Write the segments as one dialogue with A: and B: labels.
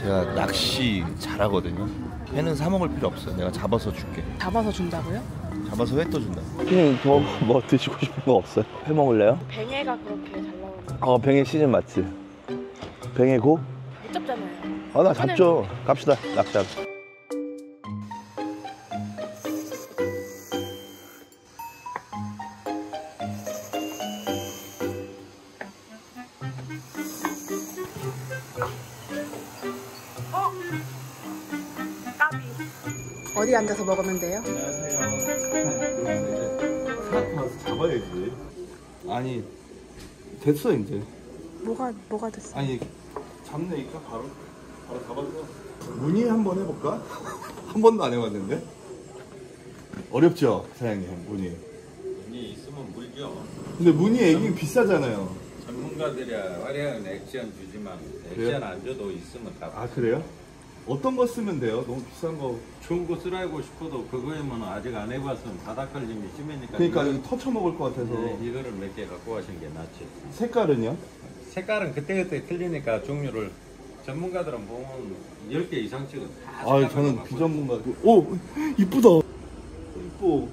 A: 제가 낚시 잘하거든요. 회는 사 먹을 필요 없어요. 내가 잡아서 줄게.
B: 잡아서 준다고요?
A: 잡아서 회 또 준다.
C: 형님 뭐 드시고 싶은 거 없어요? 회 먹을래요?
B: 뱅에가 그렇게 잘 나오는
C: 뱅에 시즌 맞지? 뱅에 고?
B: 못 잡잖아요.
C: 나 잡죠. 갑시다 낚시하러.
B: 어디 앉아서 먹으면 돼요?
A: 잡아야지. 아니 됐어 이제.
B: 뭐가 됐어?
A: 아니 잡내니까 바로 잡아서 문의 한번 해볼까? 한 번도 안 해봤는데. 어렵죠 사장님 문의.
D: 문의 있으면 물죠.
A: 근데 문의 애기 비싸잖아요.
D: 전문가들이야 화려한 액션 주지만 액션 안 줘도 있으면 다.
A: 아 그래요? 어떤 거 쓰면 돼요? 너무 비싼 거.
D: 좋은 거 쓰라고 싶어도 그거에만 아직 안 해봤으면 바닥걸림이 심하니까.
A: 그러니까 터쳐 먹을 것 같아서.
D: 이거를 몇 개 갖고 가시는 게 낫지.
A: 색깔은요?
D: 색깔은 그때그때 틀리니까 종류를 전문가들은 보면 10개 이상씩은 다.
A: 아 저는 비전문가. 오 이쁘다. 이뻐.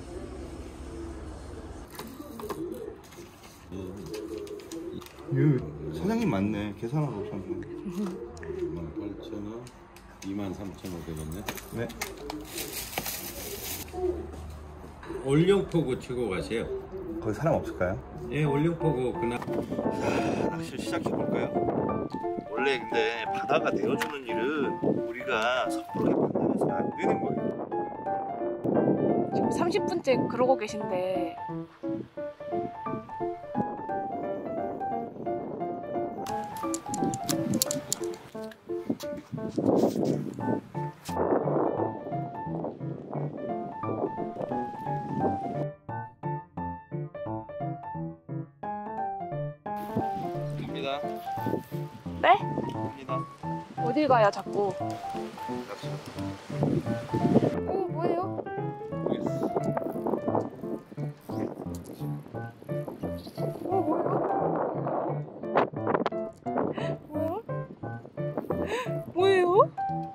A: 사장님 맞네. 계산하고 오셨네.
D: 18,000원, 23,500원네.
A: 네.
D: 올영포구 치고 가세요.
A: 거기 사람 없을까요?
D: 예, 올영포구 그날.
A: 낚시를 시작해볼까요? 원래 근데 바다가 내어주는 일은 우리가 섣부르게 판단해서는 안 되는 거예요.
B: 지금 30분째 그러고 계신데
A: 갑니다.
B: 네?
A: 갑니다.
B: 어딜 가요 자꾸?
A: 낚시.
B: 뭐예요? 뭐예요?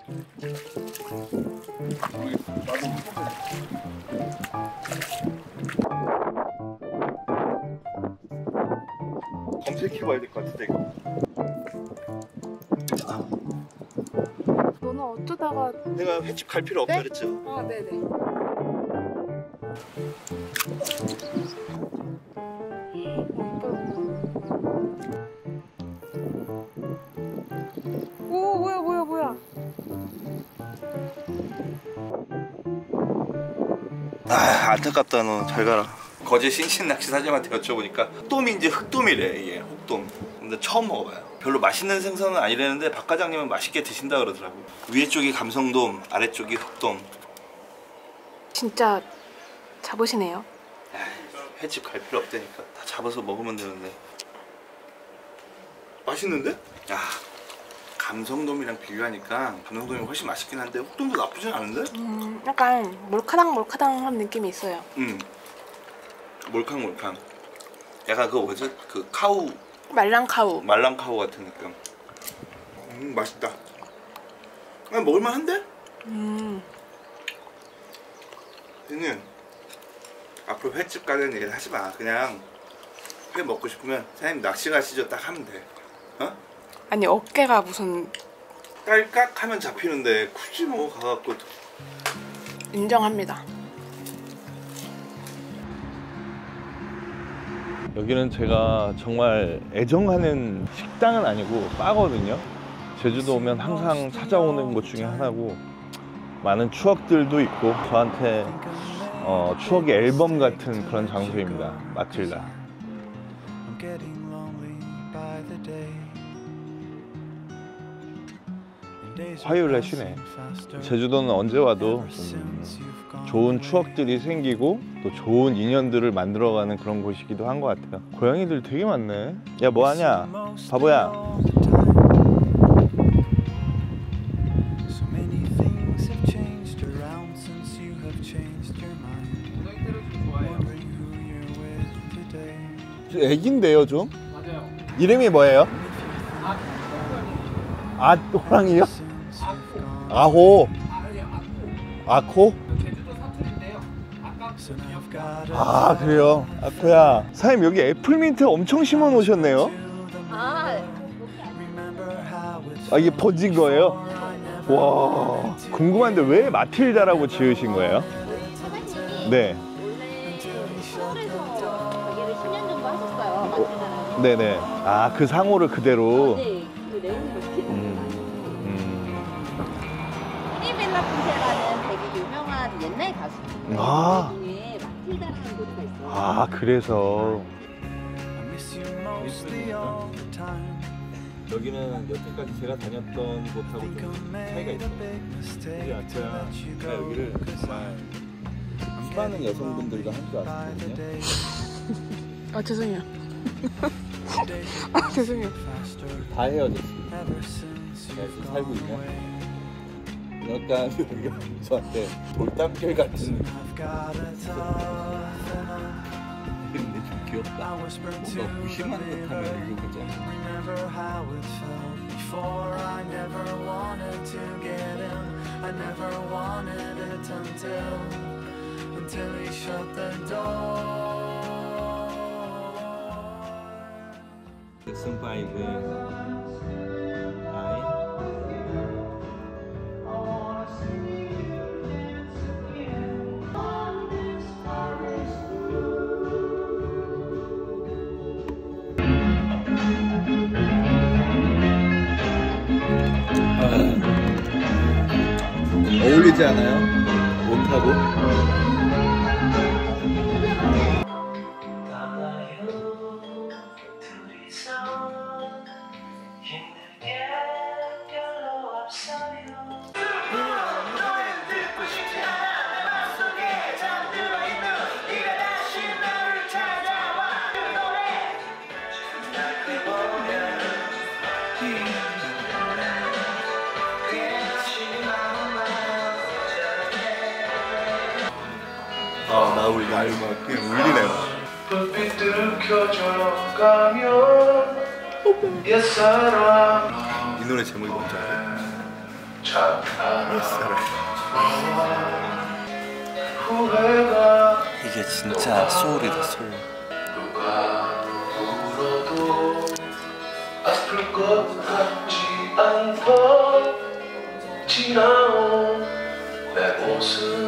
A: 검색해봐야 될 것 같은데 이거.
B: 너는 어쩌다가
A: 내가 횟집 갈 필요 없다
B: 네?
A: 그랬죠?
B: 네네. 오 뭐야.
A: 안타깝다. 너 잘 가라. 거제 신신 낚시 사장님한테 여쭤보니까 흑돔인지 흑돔이래. 이게 흑돔. 근데 처음 먹어봐요. 별로 맛있는 생선은 아니라는데 박 과장님은 맛있게 드신다 그러더라고. 위에 쪽이 감성돔, 아래쪽이 흑돔.
B: 진짜 잡으시네요.
A: 횟집 갈 필요 없다니까. 다 잡아서 먹으면 되는데. 맛있는데? 야, 감성돔이랑 비교하니까 감성돔이 훨씬 맛있긴 한데 흑돔도 나쁘진 않은데?
B: 약간 몰카당한 느낌이 있어요.
A: 몰캉몰캉. 약간 그거 뭐지? 그 카우,
B: 말랑카우.
A: 말랑카우 같은 느낌. 맛있다. 그냥 먹을만한데? 얘는 앞으로 횟집 가는 일 하지 마. 그냥 회 먹고 싶으면 사장님 낚시 가시죠 딱 하면 돼. 어?
B: 아니 어깨가 무슨.
A: 딸깍 하면 잡히는데 굳이 뭐 가갖고.
B: 인정합니다.
C: 여기는 제가 정말 애정하는 식당은 아니고 바거든요. 제주도 오면 항상 찾아오는 곳 중에 하나고 많은 추억들도 있고 저한테 추억의 앨범 같은 그런 장소입니다. 마틸다. 화요일에 쉬네. 제주도는 언제 와도 좋은 추억들이 생기고 또 좋은 인연들을 만들어가는 그런 곳이기도 한 것 같아요. 고양이들 되게 많네. 야 뭐하냐 바보야. 애기인데요 좀?
E: 맞아요.
C: 이름이 뭐예요? 아 호랑이요? 아호. 아코? 아 그래요? 아코야 사장님 여기 애플민트 엄청 심어 놓으셨네요. 아 이게 번진 거예요? 와 궁금한데 왜 마틸다라고 지으신 거예요?
E: 사장님이
C: 네.
E: 원래 서울에서 가게를 10년 정도 하셨어요. 마틸다라고.
C: 네네. 아 그 상호를 그대로.
E: 네, 그 네임을 지키는. 프리벨라 푼세라는 되게 유명한 옛날 가수인데
C: 아.
E: 그 중에 마틸다라는 노래가 있어요.
C: 아 그래서 여기는 여태까지 제가 다녔던 곳하고 좀 차이가 있어요. 우리 아까 제가 여기를 정말 수많은 여성분들과 함께 왔거든요.
B: 아 죄송해요. 아 죄송해요.
C: 다 헤어졌습니다. 제가 지금 살고 있냐? 약간 여기가 저한테 돌담길 같은 근데 좀 귀엽다. 뭔가 무심한 듯하면 이거 그죠? 잭슨 5의 아이 어울리지 않아요? 옷하고? 아, 나 울리네. 그냥 울리네요.
F: 불빛들을 켜져가면 옛사람
A: 이 노래 제목이 뭔지 알아요?
F: 옛사람 후회가
A: 이게 진짜 소울이다 소울.
F: 누가 울어도 아플 것 같지 않던 지나온 내 모습